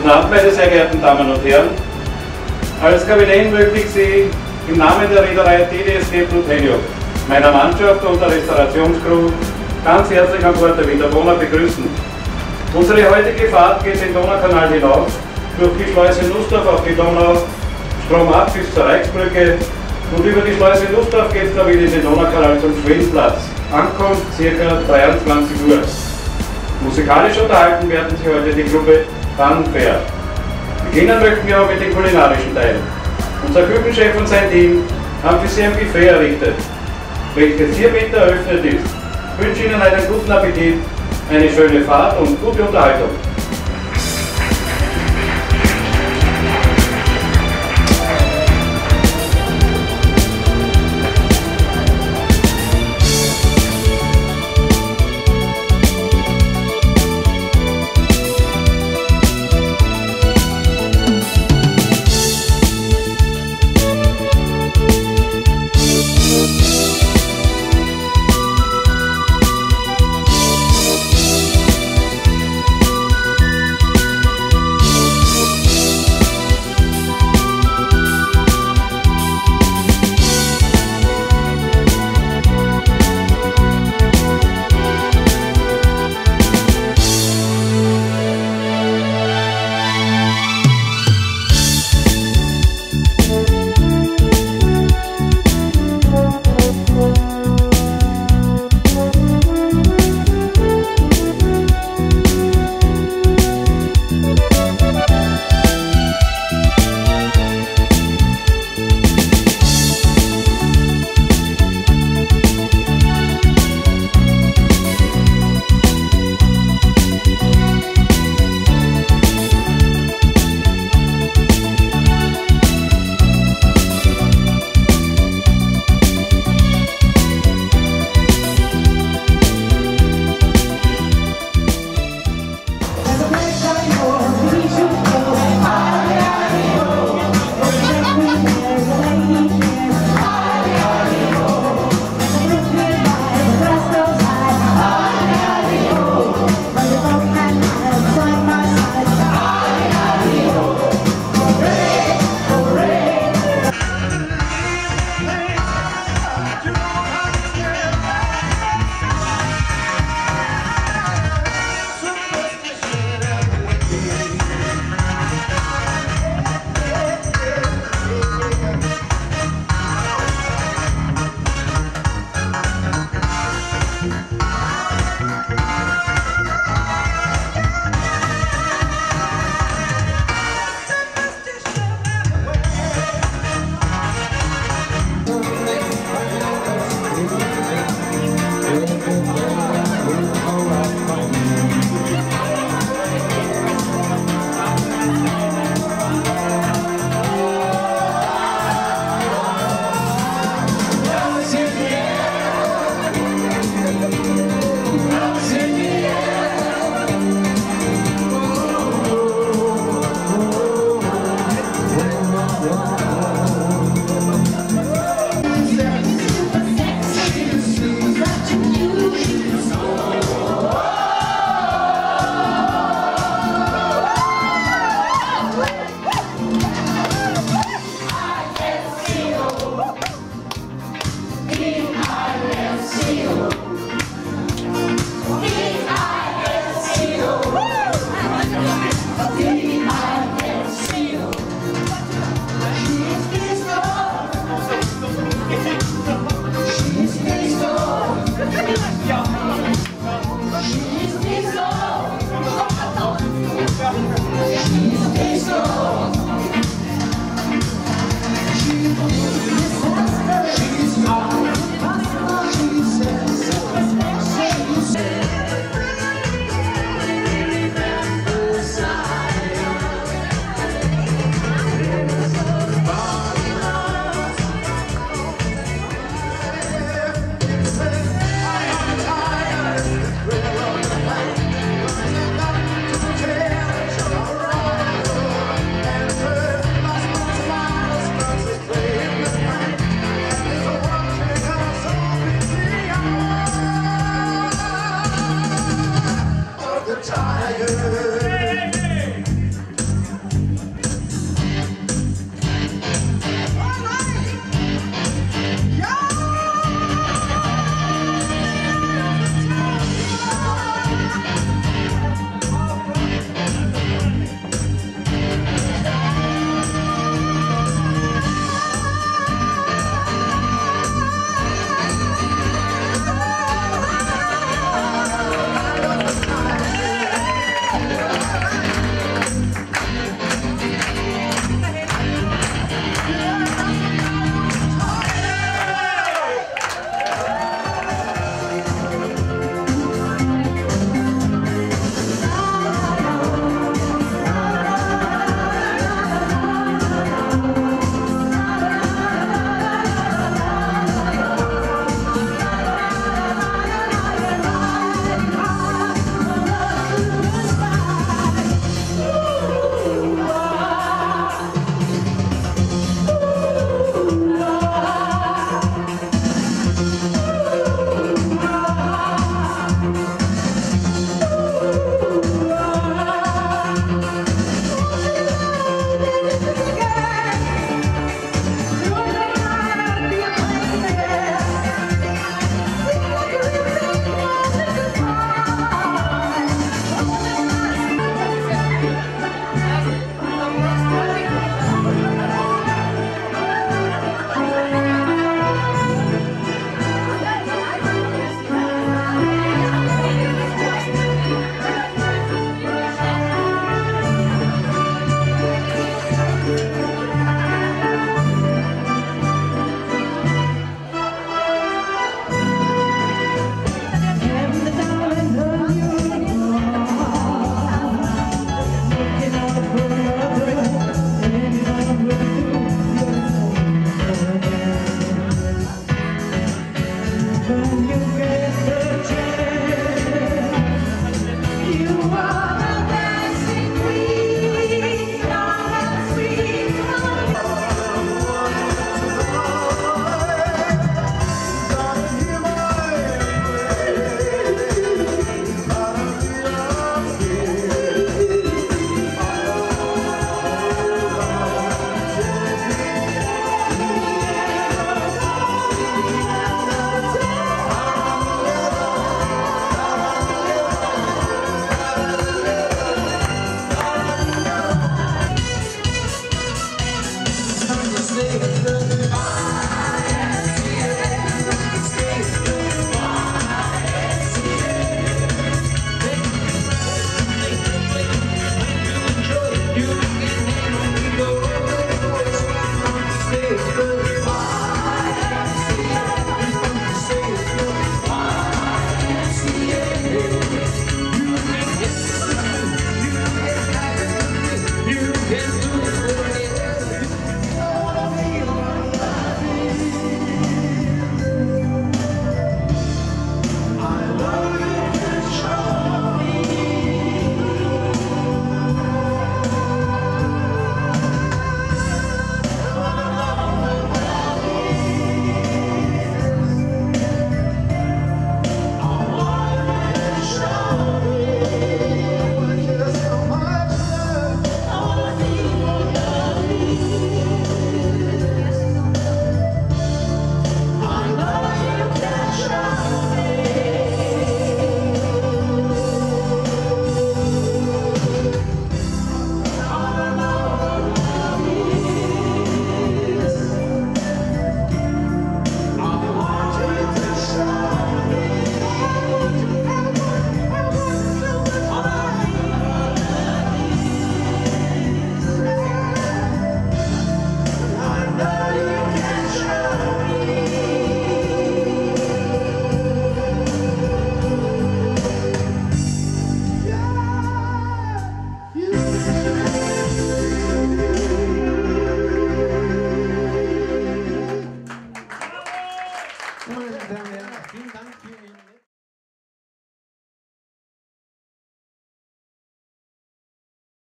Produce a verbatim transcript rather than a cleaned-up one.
Guten Abend, meine sehr geehrten Damen und Herren. Als Kapitän möchte ich Sie im Namen der Reederei D D S G Blutenio, meiner Mannschaft und der Restaurationscrew ganz herzlich an Bord der Winterbohner begrüßen. Unsere heutige Fahrt geht den Donaukanal hinauf, durch die Schleuse Nussdorf auf die Donau, stromab bis zur Reichsbrücke und über die Schleuse Nussdorf geht es dann wieder in den Donaukanal zum Schwedenplatz. Ankunft ca. dreiundzwanzig Uhr. Musikalisch unterhalten werden Sie heute die Gruppe THEMENFAHRT. Beginnen möchten wir auch mit dem kulinarischen Teil. Unser Küchenchef und sein Team haben für Sie ein Buffet errichtet, welches hiermit eröffnet ist. Ich wünsche Ihnen einen guten Appetit, eine schöne Fahrt und gute Unterhaltung. Tiger.